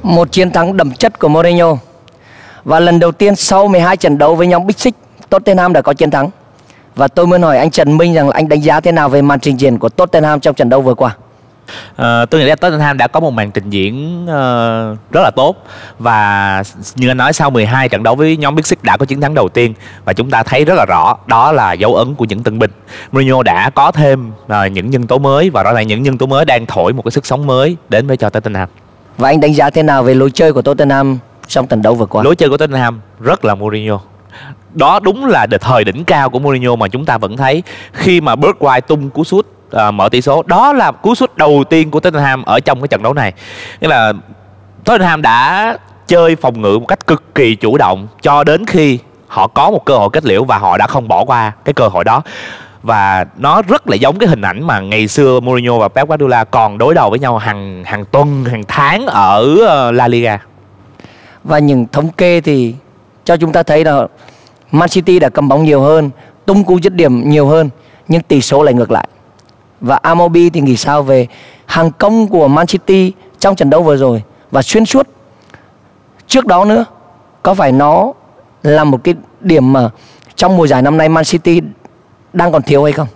Một chiến thắng đậm chất của Mourinho. Và lần đầu tiên sau 12 trận đấu với nhóm Big Six, Tottenham đã có chiến thắng. Và tôi muốn hỏi anh Trần Minh rằng là anh đánh giá thế nào về màn trình diễn của Tottenham trong trận đấu vừa qua? Tôi nghĩ là Tottenham đã có một màn trình diễn rất là tốt. Và như anh nói, sau 12 trận đấu với nhóm Big Six đã có chiến thắng đầu tiên. Và chúng ta thấy rất là rõ đó là dấu ấn của những tân binh. Mourinho đã có thêm những nhân tố mới. Và rõ ràng những nhân tố mới đang thổi một cái sức sống mới đến với cho Tottenham. Và anh đánh giá thế nào về lối chơi của Tottenham trong trận đấu vừa qua? Lối chơi của Tottenham rất là Mourinho. Đó đúng là thời đỉnh cao của Mourinho mà chúng ta vẫn thấy. Khi mà Bergwijn tung cú sút mở tỷ số, đó là cú sút đầu tiên của Tottenham ở trong cái trận đấu này. Nghĩa là Tottenham đã chơi phòng ngự một cách cực kỳ chủ động cho đến khi họ có một cơ hội kết liễu và họ đã không bỏ qua cái cơ hội đó. Và nó rất là giống cái hình ảnh mà ngày xưa Mourinho và Pep Guardiola còn đối đầu với nhau hàng tuần, hàng tháng ở La Liga. Và những thống kê thì cho chúng ta thấy là Man City đã cầm bóng nhiều hơn, tung cú dứt điểm nhiều hơn, nhưng tỷ số lại ngược lại. Và Amobi thì nghĩ sao về hàng công của Man City trong trận đấu vừa rồi và xuyên suốt trước đó nữa? Có phải nó là một cái điểm mà trong mùa giải năm nay Man City đang còn thiếu hay không?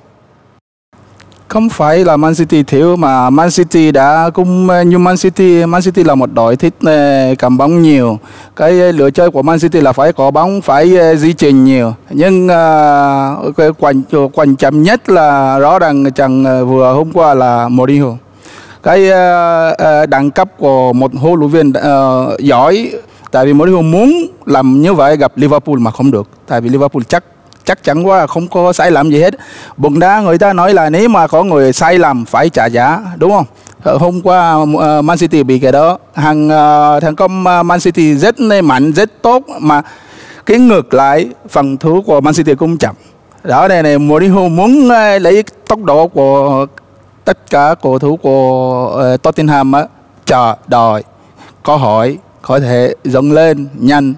Không phải là Man City thiếu, mà Man City đã cũng như Man City là một đội thích cầm bóng nhiều. Cái lựa chơi của Man City là phải có bóng, phải di chuyển nhiều. Nhưng cái quan trọng nhất là rõ ràng chẳng vừa hôm qua là Mourinho. Cái đẳng cấp của một huấn luyện viên giỏi, tại vì Mourinho muốn làm như vậy gặp Liverpool mà không được, tại vì Liverpool chắc chắn quá, không có sai lầm gì hết. Bóng đá người ta nói là nếu mà có người sai lầm phải trả giá, đúng không? Hôm qua Man City bị cái đó. Thằng công Man City rất mạnh, rất tốt, mà cái ngược lại phòng thủ của Man City cũng chậm. Đó này Mourinho muốn lấy tốc độ của tất cả cầu thủ của Tottenham chờ đợi cơ hội có thể dâng lên nhanh.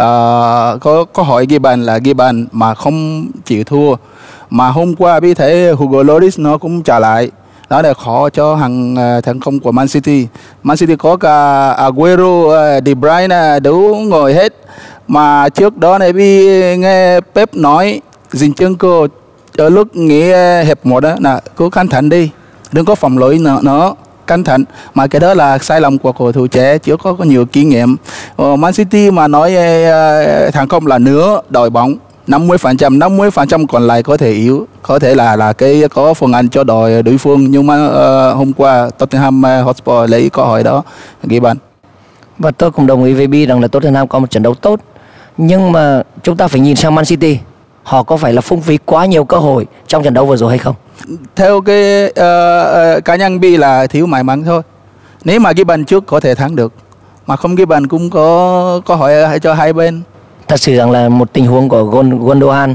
Có hỏi ghi bàn là ghi bàn mà không chịu thua. Mà hôm qua biết thấy Hugo Lloris nó cũng trả lại. Đó là khó cho thằng công của Man City. Man City có cả Aguero, De Bruyne đủ ngồi hết. Mà trước đó này nghe Pep nói Zinchenko ở lúc nghỉ hiệp 1 đó là cứ cẩn thận đi, đừng có phạm lỗi nữa, cẩn thận. Mà cái đó là sai lầm của cầu thủ trẻ, chưa có nhiều kinh nghiệm. Man City mà nói thằng công là nửa đội bóng 50% còn lại có thể yếu, có thể là cái có phần ăn cho đội đối phương. Nhưng mà hôm qua Tottenham Hotspur lấy cơ hội đó ghi bàn. Và tôi cũng đồng ý với Bi rằng là Tottenham có một trận đấu tốt, nhưng mà chúng ta phải nhìn sang Man City, họ có phải là phung phí quá nhiều cơ hội trong trận đấu vừa rồi hay không? Theo cái cá nhân Bi là thiếu may mắn thôi. Nếu mà ghi bàn trước có thể thắng được, mà không ghi bàn cũng có cơ hội cho hai bên. Thật sự rằng là một tình huống của Gundogan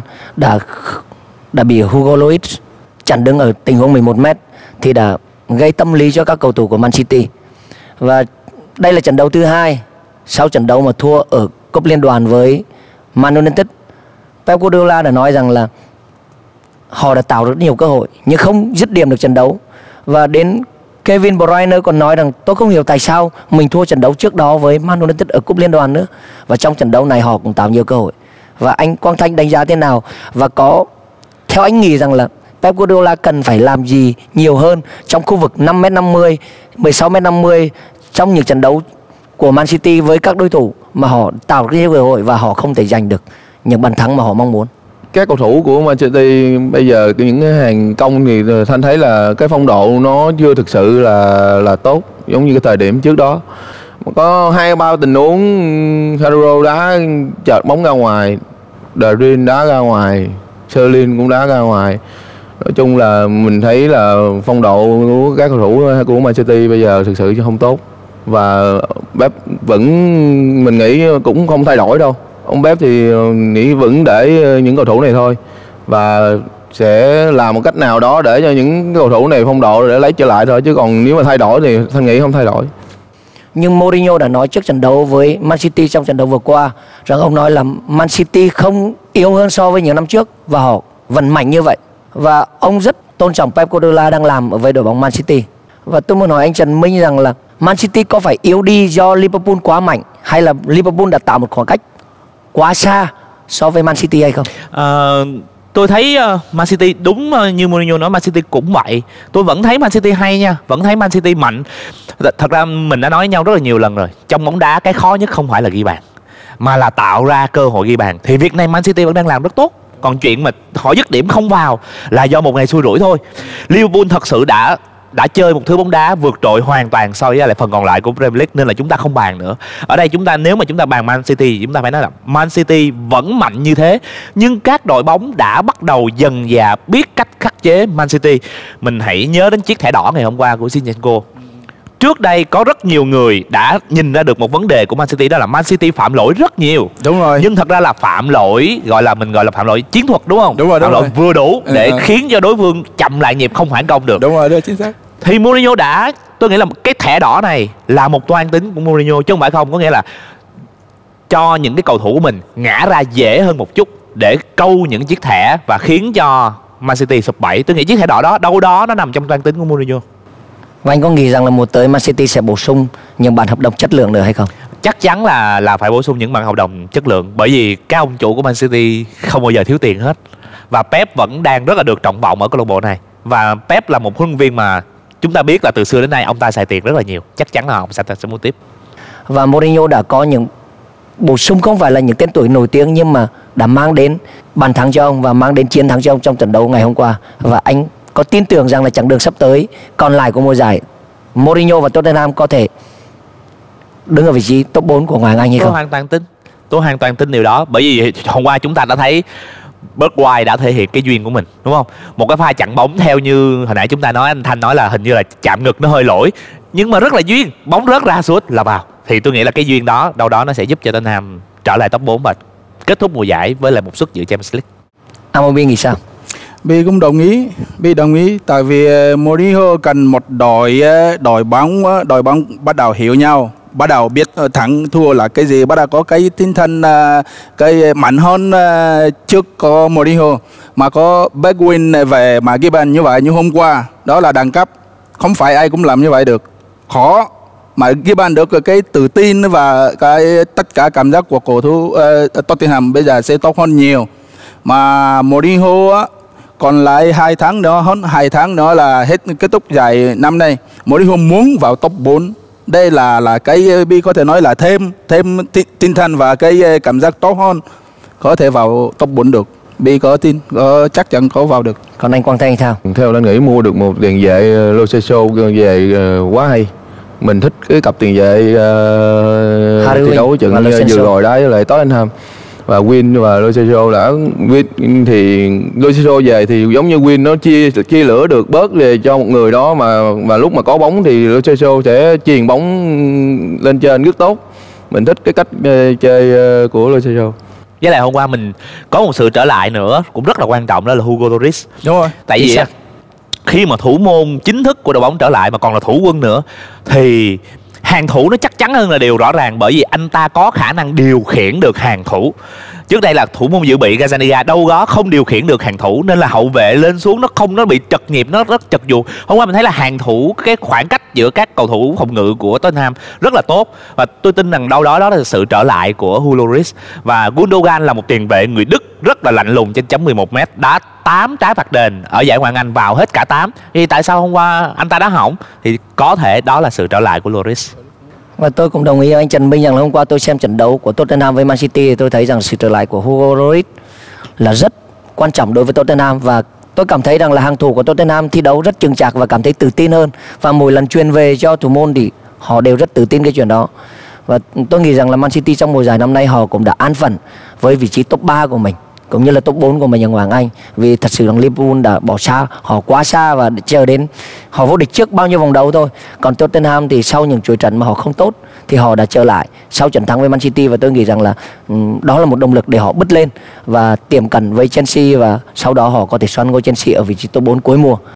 đã bị Hugo Lloris chặn đứng ở tình huống 11 m thì đã gây tâm lý cho các cầu thủ của Man City. Và đây là trận đấu thứ hai sau trận đấu mà thua ở cúp liên đoàn với Man United. Pep Guardiola đã nói rằng là họ đã tạo rất nhiều cơ hội nhưng không dứt điểm được trận đấu. Và đến Kevin De Bruyne còn nói rằng tôi không hiểu tại sao mình thua trận đấu trước đó với Man United ở cúp liên đoàn nữa. Và trong trận đấu này họ cũng tạo nhiều cơ hội. Và anh Quang Thanh đánh giá thế nào? Và theo anh nghĩ rằng là Pep Guardiola cần phải làm gì nhiều hơn trong khu vực 5m50, 16m50 trong những trận đấu của Man City với các đối thủ mà họ tạo rất nhiều cơ hội và họ không thể giành được những bàn thắng mà họ mong muốn? Các cầu thủ của Man City bây giờ những cái hàng công thì Thanh thấy là cái phong độ nó chưa thực sự là tốt giống như cái thời điểm trước đó. Có 2-3 tình huống Hero đá chợt bóng ra ngoài, De Bruyne đá ra ngoài, Sterling cũng đá ra ngoài. Nói chung là mình thấy là phong độ của các cầu thủ của Man City bây giờ thực sự không tốt. Và Pep vẫn mình nghĩ cũng không thay đổi đâu. Ông Pep thì nghĩ vẫn để những cầu thủ này thôi, và sẽ làm một cách nào đó để cho những cầu thủ này phong độ để lấy trở lại thôi, chứ còn nếu mà thay đổi thì Thanh nghĩ không thay đổi. Nhưng Mourinho đã nói trước trận đấu với Man City trong trận đấu vừa qua rằng ông nói là Man City không yếu hơn so với những năm trước và họ vẫn mạnh như vậy. Và ông rất tôn trọng Pep Guardiola đang làm ở với đội bóng Man City. Và tôi muốn hỏi anh Trần Minh rằng là Man City có phải yếu đi do Liverpool quá mạnh, hay là Liverpool đã tạo một khoảng cách quá xa so với Man City hay không? Tôi thấy Man City đúng như Mourinho nói, Man City cũng vậy. Tôi vẫn thấy Man City hay nha, vẫn thấy Man City mạnh. Thật ra mình đã nói với nhau rất là nhiều lần rồi, trong bóng đá cái khó nhất không phải là ghi bàn, mà là tạo ra cơ hội ghi bàn. Thì việc này Man City vẫn đang làm rất tốt. Còn chuyện mà họ dứt điểm không vào là do một ngày xui rủi thôi. Liverpool thật sự đã chơi một thứ bóng đá vượt trội hoàn toàn so với lại phần còn lại của Premier League, nên là chúng ta không bàn nữa. Ở đây nếu mà chúng ta bàn Man City thì chúng ta phải nói là Man City vẫn mạnh như thế, nhưng các đội bóng đã bắt đầu dần dà biết cách khắc chế Man City. Mình hãy nhớ đến chiếc thẻ đỏ ngày hôm qua của Zinchenko. Trước đây có rất nhiều người đã nhìn ra được một vấn đề của Man City, đó là Man City phạm lỗi rất nhiều. Đúng rồi. Nhưng thật ra là phạm lỗi mình gọi là phạm lỗi chiến thuật, đúng không? Đúng rồi, phạm lỗi vừa đủ để Ừ. khiến cho đối phương chậm lại nhịp, không phản công được. Đúng rồi, chính xác. Thì Mourinho tôi nghĩ là cái thẻ đỏ này là một toan tính của Mourinho chứ không phải không. Có nghĩa là cho những cái cầu thủ của mình ngã ra dễ hơn một chút để câu những chiếc thẻ và khiến cho Man City sụp bẫy. Tôi nghĩ chiếc thẻ đỏ đó đâu đó nó nằm trong toan tính của Mourinho. Và anh có nghĩ rằng là mùa tới Man City sẽ bổ sung những bản hợp đồng chất lượng nữa hay không? Chắc chắn là phải bổ sung những bản hợp đồng chất lượng, bởi vì các ông chủ của Man City không bao giờ thiếu tiền hết. Và Pep vẫn đang rất là được trọng vọng ở câu lạc bộ này. Và Pep là một huấn luyện viên mà chúng ta biết là từ xưa đến nay ông ta xài tiền rất là nhiều. Chắc chắn là ông sẽ mua tiếp. Và Mourinho đã có những bổ sung không phải là những tên tuổi nổi tiếng, nhưng mà đã mang đến bàn thắng cho ông và mang đến chiến thắng cho ông trong trận đấu ngày hôm qua. Và anh có tin tưởng rằng là chặng đường sắp tới còn lại của mùa giải, Mourinho và Tottenham có thể đứng ở vị trí top 4 của Ngoại hạng Anh hay không? Tôi hoàn toàn tin điều đó. Bởi vì hôm qua chúng ta đã thấy Bergwijn đã thể hiện cái duyên của mình, đúng không? Một cái pha chặn bóng theo như hồi nãy chúng ta nói, anh Thanh nói là hình như là chạm ngực nó hơi lỗi, nhưng mà rất là duyên, bóng rớt ra sút là vào. Thì tôi nghĩ là cái duyên đó đâu đó nó sẽ giúp cho Tottenham trở lại top 4 và kết thúc mùa giải với lại một suất dự Champions League. Amobi nghĩ sao? Bi cũng đồng ý, tại vì Mourinho cần một đội bóng bắt đầu hiểu nhau, bắt đầu biết thắng thua là cái gì, bắt đầu có cái tinh thần cái mạnh hơn trước có Mourinho. Mà có Bergwijn về mà ghi bàn như vậy như hôm qua, đó là đẳng cấp, không phải ai cũng làm như vậy được, khó. Mà ghi bàn được cái tự tin và cái tất cả cảm giác của cầu thủ Tottenham bây giờ sẽ tốt hơn nhiều. Mà Mourinho á, còn lại 2 tháng nữa, hơn 2 tháng nữa là hết kết thúc giải năm nay. Mourinho muốn vào top 4. Đây là cái Bi có thể nói là thêm tinh thần và cái cảm giác tốt hơn, có thể vào top 4 được. Bi có tin, chắc chắn có vào được. Còn anh Quang Thanh sao? Theo anh nghĩ mua được một tiền vệ Lo Celso về quá hay. Mình thích cái cặp tiền vệ thi đấu trận vừa rồi đó với lại Tottenham. Và Win và Lo Celso đã Win thì Lo Celso về thì giống như Win nó chia lửa được bớt về cho một người đó, mà lúc mà có bóng thì Lo Celso sẽ chuyền bóng lên trên rất tốt. Mình thích cái cách chơi của Lo Celso. Với lại hôm qua mình có một sự trở lại nữa cũng rất là quan trọng, đó là Hugo Lloris. Đúng rồi. Tại vì khi mà thủ môn chính thức của đội bóng trở lại mà còn là thủ quân nữa thì hàng thủ nó chắc chắn hơn là điều rõ ràng, bởi vì anh ta có khả năng điều khiển được hàng thủ. Trước đây là thủ môn dự bị Gazzaniga đâu đó không điều khiển được hàng thủ, nên là hậu vệ lên xuống nó bị trật nhịp, nó rất chật vuột. Hôm qua mình thấy là hàng thủ, cái khoảng cách giữa các cầu thủ phòng ngự của Tottenham rất là tốt, và tôi tin rằng đâu đó là sự trở lại của Hugo Lloris. Và Gundogan là một tiền vệ người Đức rất là lạnh lùng trên chấm 11m, đá 8 trái phạt đền ở giải Ngoại hạng Anh, vào hết cả 8. Thì tại sao hôm qua anh ta đá hỏng? Thì có thể đó là sự trở lại của Lloris. Và tôi cũng đồng ý với anh Trần Minh rằng là hôm qua tôi xem trận đấu của Tottenham với Man City thì tôi thấy rằng sự trở lại của Hugo Lloris là rất quan trọng đối với Tottenham. Và tôi cảm thấy rằng là hàng thủ của Tottenham thi đấu rất chững chạc và cảm thấy tự tin hơn, và mỗi lần truyền về cho thủ môn thì họ đều rất tự tin cái chuyện đó. Và tôi nghĩ rằng là Man City trong mùa giải năm nay họ cũng đã an phận với vị trí top 3 của mình cũng như là top 4 của mình ở Ngoại hạng Anh, vì thật sự là Liverpool đã bỏ xa họ quá xa và chờ đến họ vô địch trước bao nhiêu vòng đấu thôi. Còn Tottenham thì sau những chuỗi trận mà họ không tốt thì họ đã trở lại sau trận thắng với Man City, và tôi nghĩ rằng là đó là một động lực để họ bứt lên và tiệm cận với Chelsea, và sau đó họ có thể xoắn ngôi Chelsea ở vị trí top 4 cuối mùa.